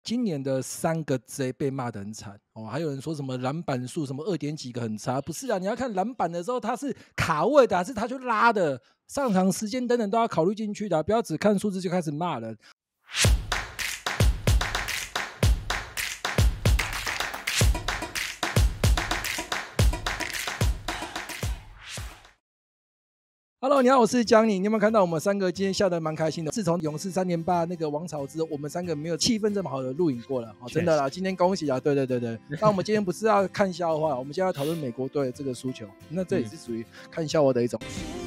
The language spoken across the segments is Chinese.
今年的3个 J 被骂得很惨哦，还有人说什么篮板数什么2点几个很差，不是啊？你要看篮板的时候，他是卡位的，还是他去拉的，上场时间等等都要考虑进去的，不要只看数字就开始骂人。Hello， 你好，我是江宁。你有没有看到我们3个今天笑得蛮开心的？自从勇士3连霸那个王朝之后，我们3个没有气氛这么好的录影过了。真的啦，今天恭喜啊！对。那我们今天不是要看笑话，我们现在要讨论美国队这个输球，那这也是属于看笑话的一种。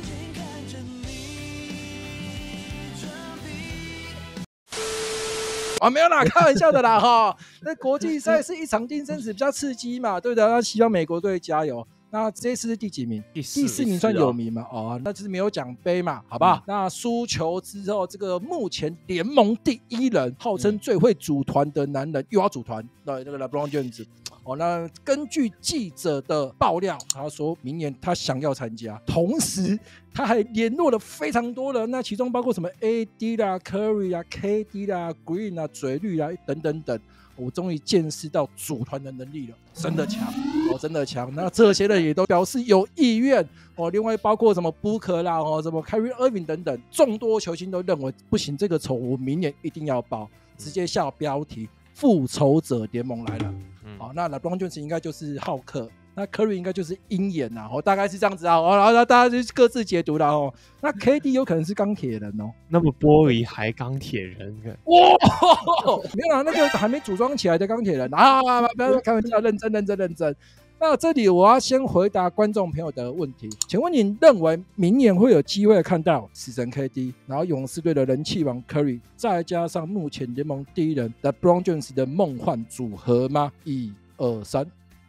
没有啦，开玩笑的啦哈。那国际赛是一场定生死，比较刺激嘛，对的。那希望美国队加油。那这次是第几名？第4名算有名嘛？那就是没有奖杯嘛，好不好？那输球之后，这个目前联盟第1人，号称最会组团的男人，又要组团，那个 LeBron James。那根据记者的爆料，他说明年他想要参加，同时他还联络了非常多人，那其中包括什么 AD 啦、Curry 啦、KD 啦、Green 啦、嘴绿啦等等等。我终于见识到组团的能力了，真的强真的强。那这些人也都表示有意愿另外包括什么 Booker 啦什么 Kyrie Irving 等等，众多球星都认为不行，这个仇我明年一定要报，直接下标题复仇者联盟来了。那 LeBron James 应该就是浩克，那 Curry 应该就是鹰眼大概是这样子然后大家就各自解读了那 KD 有可能是钢铁人那么玻璃还钢铁人哇，没有啦，那个还没组装起来的钢铁人不要开玩笑，认真。那这里我要先回答观众朋友的问题，请问你认为明年会有机会看到死神 KD， 然后勇士队的人气王 Curry， 再加上目前联盟第1人 LeBron James 的梦幻组合吗？1、2、3。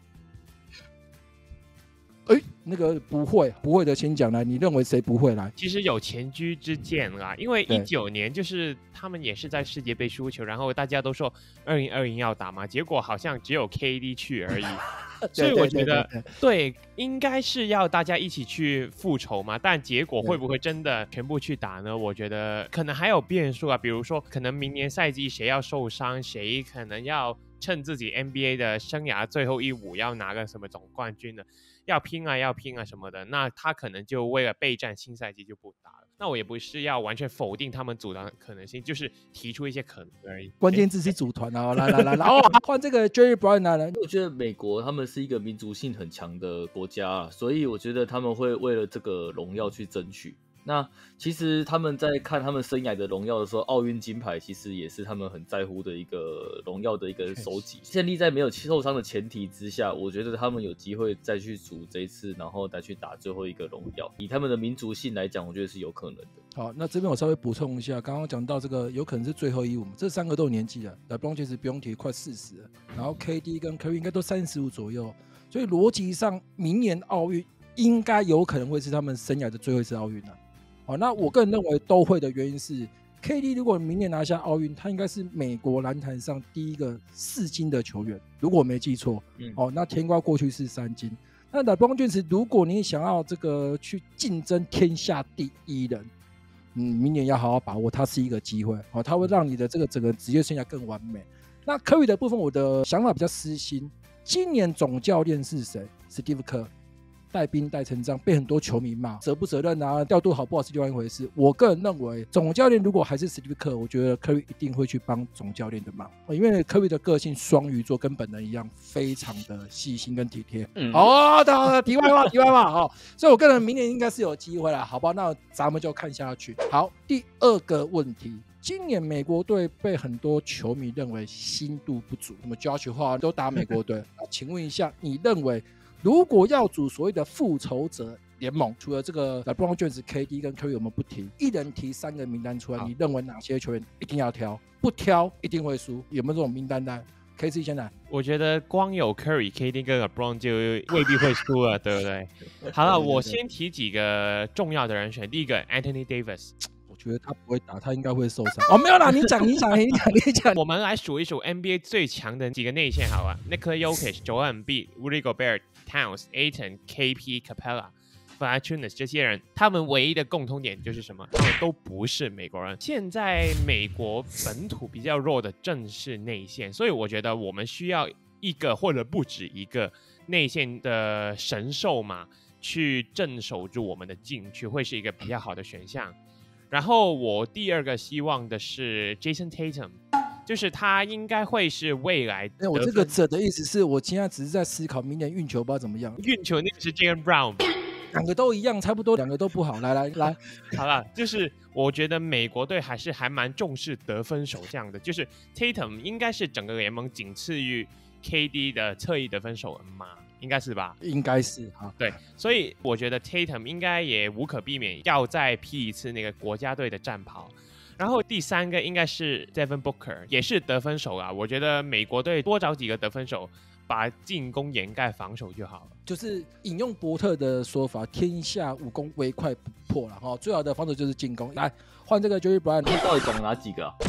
那个不会的先讲来，你认为谁不会来？ 其实有前车之鉴啦，因为19年就是他们也是在世界杯输球，然后大家都说2020要打嘛，结果好像只有 KD 去而已。所以我觉得对，应该是要大家一起去复仇嘛，但结果会不会真的全部去打呢？我觉得可能还有变数啊，比如说可能明年赛季谁要受伤，谁可能要趁自己 NBA 的生涯最后一舞要拿个什么总冠军呢，要拼啊什么的，那他可能就为了备战新赛季就不打了。那我也不是要完全否定他们组团的可能性，就是提出一些可能而已。 关键字是组团来换这个 Jerry Bryant 来了。 我觉得美国他们是一个民族性很强的国家所以我觉得他们会为了这个荣耀去争取。那其实他们在看他们生涯的荣耀的时候，奥运金牌其实也是他们很在乎的一个荣耀的一个收集。建立在没有受伤的前提之下，我觉得他们有机会再去组这一次，然后再去打最后一个荣耀。以他们的民族性来讲，我觉得是有可能的。 好，那这边我稍微补充一下，刚刚讲到这个有可能是最后一舞，这3个都有年纪了，LeBron其实不用提，快40了，然后 KD 跟 Curry 应该都35左右，所以逻辑上明年奥运应该有可能会是他们生涯的最后一次奥运了。那我个人认为都会的原因是 KD 如果明年拿下奥运，他应该是美国篮坛上第1个4金的球员，如果我没记错那甜瓜过去是3金，那 LeBron James 如果你想要这个去竞争天下第1人，明年要好好把握，它是一个机会它会让你的这个整个职业生涯更完美。那 Curry 的部分我的想法比较私心，今年总教练是谁？ Steve Kerr，带兵带成这样，被很多球迷骂，责不责任调度好不好是另外一回事。我个人认为，总教练如果还是 Steve Kerr， 我觉得 Curry 一定会去帮总教练的忙，因为 Curry 的个性双鱼座，跟本人一样，非常的细心跟体贴。题外话所以我个人明年应该是有机会啦，好不好？那咱们就看下去。好，第2个问题。今年美国队被很多球迷认为心度不足，什么 Josh Hart 都打美国队请问一下，你认为如果要组所谓的复仇者联盟，除了这个 LeBron James、KD 跟 Curry 我们不提，一人提3个名单出来，你认为哪些球员一定要挑？不挑一定会输，有没有这种名单呢？KC 先来。 我觉得光有 Curry、KD 跟 LeBron 就未必会输了，对不对？好了，我先提几个重要的人选。第一个 Anthony Davis， 我觉得他不会打，他应该会受伤。没有啦，你讲。 我们来数一数 NBA 最强的几个内线好了 ，Nikola Jokic、Joel Embiid、Rudy Gobert、Towns、Ayton、KP、Capella。 Valanciunas 这些人，他们唯一的共通点就是什么？他们都不是美国人。现在美国本土比较弱的正是内线，所以我觉得我们需要一个或者不止一个内线的神兽嘛，去镇守住我们的禁区，会是一个比较好的选项。然后我第二个希望的是 Jason Tatum， 就是他应该会是未来得分。 我这个者的意思是我现在只是在思考明年运球不知道怎么样。 运球那个是 Jaylen Brown， 两个都一样，差不多，两个都不好。来， 好了，就是我觉得美国队还蛮重视得分手这样的，就是 Tatum 应该是整个联盟仅次于 KD 的侧翼得分手嘛。应该是吧？ 应该是哈。 对，所以我觉得 Tatum 应该也无可避免要再披一次那个国家队的战袍。然后第三个应该是 Devin Booker， 也是得分手啊。我觉得美国队多找几个得分手，把进攻掩盖防守就好了。 就是引用伯特的说法，天下武功唯快不破了哈。最好的防守就是进攻。来换这个 Jerry Bryant， 你到底讲哪几个啊？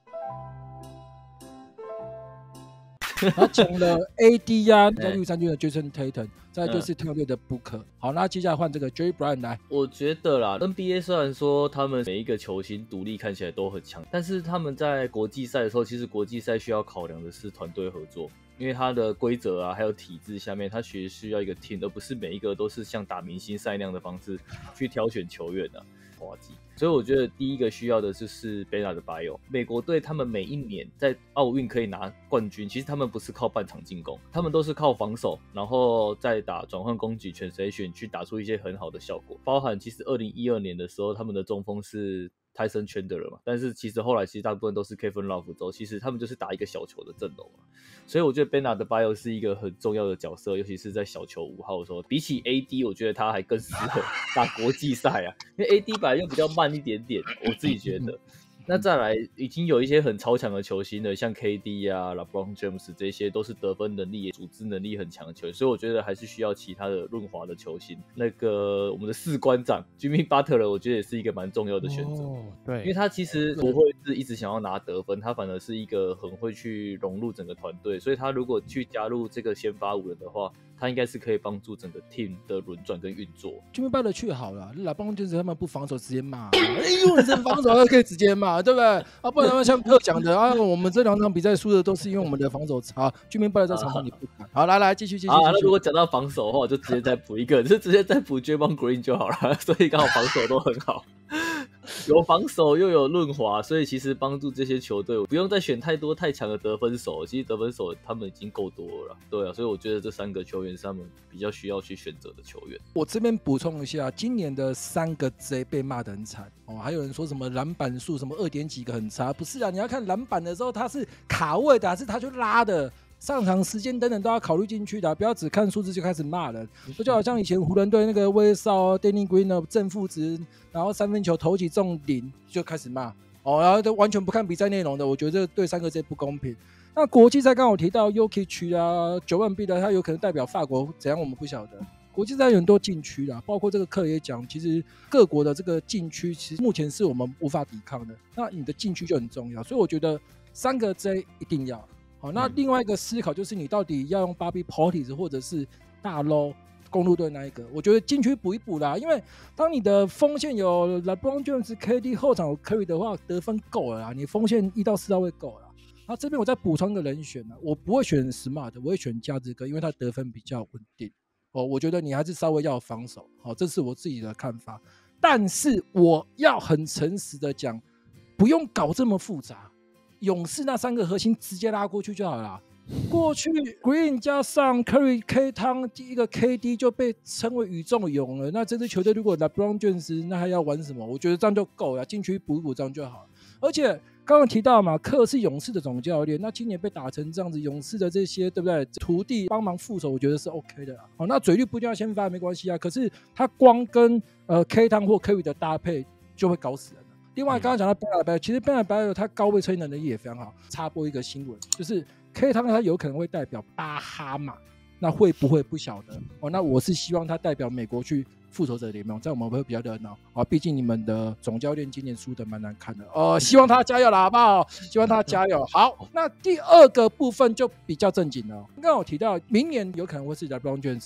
他讲了 AD 啊，在绿衫军的 Jason Tatum， 再来就是特队的 Booker。好，那接下来换这个 Jerry Bryant 来。 我觉得啦 ，NBA 虽然说他们每一个球星独立看起来都很强，但是他们在国际赛的时候，其实国际赛需要考量的是团队合作，因为它的规则啊，还有体制下面，它其实需要一个 team， 而不是每一个都是像打明星赛那样的方式去挑选球员的滑稽。所以我觉得第一个需要的就是 Bernard Bayo。美国队他们每一年在奥运可以拿冠军，其实他们不是靠半场进攻，他们都是靠防守，然后再打转换攻击 transition 去打出一些很好的效果。包含其实2012年的时候，他们的中锋是Tyson Chandler 嘛，但是其实后来其实大部分都是 Kevin Love 之后，其实他们就是打一个小球的阵容嘛。所以我觉得 Bernard Bayo 是一个很重要的角色，尤其是在小球5号的时候，比起 AD 我觉得他还更适合打国际赛啊，因为 AD 本来又比较慢一点点，我自己觉得。那再来已经有一些很超强的球星了，像 KD 啊 LeBron James 这些都是得分能力组织能力很强的球员，所以我觉得还是需要其他的润滑的球星。那个我们的士官长 Jimmy Butler 我觉得也是一个蛮重要的选择。 对， 因为他其实不会是一直想要拿得分，他反而是一个很会去融入整个团队，所以他如果去加入这个先发5人的话，他应该是可以帮助整个 team 的轮转跟运作。 Jimmy Butler 去好了，LeBron James 他们不防守直接骂，因为是防守可以直接骂，对不对？啊，不然他们像特讲的啊，我们这2场比赛输的都是因为我们的防守差。Jimmy Butler 在场上你不敢。好，来继续。 那如果讲到防守的话，我就直接再补一个，就直接再补 Draymond Green 就好了，所以刚好防守都很好。有防守又有润滑，所以其实帮助这些球队不用再选太多太强的得分手，其实得分手他们已经够多了啦，对啊，所以我觉得这3个球员是他们比较需要去选择的球员。 我这边补充一下，今年的3个 J 被骂得很惨哦，还有人说什么篮板数什么2点几个很差，不是啊，你要看篮板的时候他是卡位的还是他去拉的。上场时间等等都要考虑进去的，不要只看数字就开始骂人。这就好像以前湖人队那个威少、Danny Green 的正负值，然后3分球投几中0就开始骂哦，然后都完全不看比赛内容的，我觉得这对3个 J 不公平。那国际赛刚好提到 Jokic 啊，9万 B 的他有可能代表法国怎样，我们不晓得。国际赛有很多禁区啦，包括这个课也讲，其实各国的这个禁区其实目前是我们无法抵抗的。那你的禁区就很重要，所以我觉得3个 J 一定要。好，那另外一个思考就是你到底要用Bobby Portis 或者是大 low 公路队那一个，我觉得禁区补一补啦，因为当你的锋线有 LeBron James、KD 后场有 Curry 的话，得分够了啦，你锋线1到4号位够了。那这边我再补充一个人选啦，我不会选 Smart， 我会选加兹哥，因为他得分比较稳定。我觉得你还是稍微要有防守，这是我自己的看法。但是我要很诚实的讲，不用搞这么复杂。勇士那3个核心直接拉过去就好了。过去 Green 加上 Curry、K 汤一个 KD 就被称为宇宙勇了。那这支球队如果 LeBron James 那还要玩什么？我觉得这样就够了，禁区补一补这样就好了。而且刚刚提到嘛，克是勇士的总教练，那今年被打成这样子，勇士的这些对不对徒弟帮忙副手，我觉得是 OK 的啦。好，那嘴绿不一定要先发没关系啊，可是他光跟K 汤或 Curry 的搭配就会搞死人。另外，刚刚讲到 Bernard Bayo， 其实 Bernard Bayo 他高位策应能力也非常好。插播一个新闻，就是 K 汤他有可能会代表巴哈马，那会不会不晓得哦？那我是希望他代表美国去复仇者联盟，这样我们会比较热闹啊。毕竟你们的总教练今年输的蛮难看的哦，希望他加油啦，好不好？希望他加油。好，那第2个部分就比较正经了。刚刚我提到明年有可能会是 LeBron James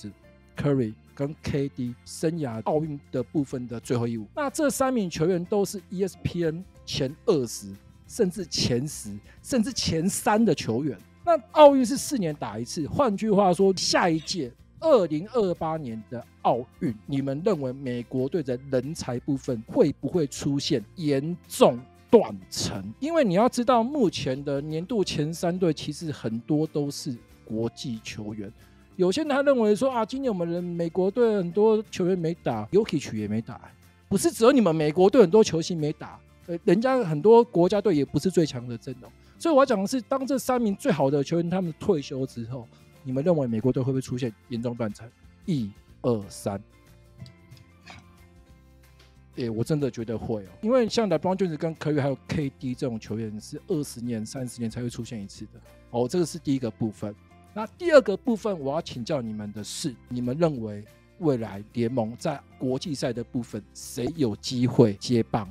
Curry 跟 KD 生涯奥运的部分的最后一舞。那这3名球员都是 ESPN 前20甚至前10甚至前3的球员。那奥运是4年打一次，换句话说，下一届2028年的奥运，你们认为美国队的人才部分会不会出现严重断层？因为你要知道，目前的年度前3队其实很多都是国际球员。有些人他认为说啊，今年我们的美国队很多球员没打 ，Jokic 也没打，不是只有你们美国队很多球星没打，人家很多国家队也不是最强的阵容。所以我要讲的是，当这3名最好的球员他们退休之后，你们认为美国队会不会出现严重断层？1、2、3。我真的觉得会哦，因为像 LeBron James 跟 Curry 还有 KD 这种球员是20年、30年才会出现一次的哦，这个是第一个部分。那第二个部分，我要请教你们的是，你们认为未来联盟在国际赛的部分，谁有机会接棒？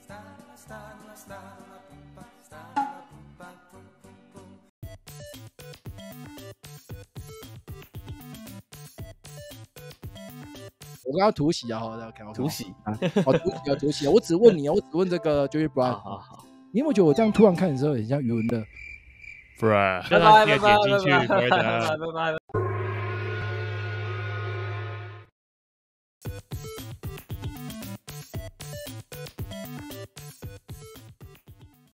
我刚刚突袭啊， 突袭突袭！我只问你，我只问这个 Jerry Bryant。 好， 你有没有觉得我这样突然看的时候，很像余文乐？ 拜拜， 拜拜， 点进去， 拜拜。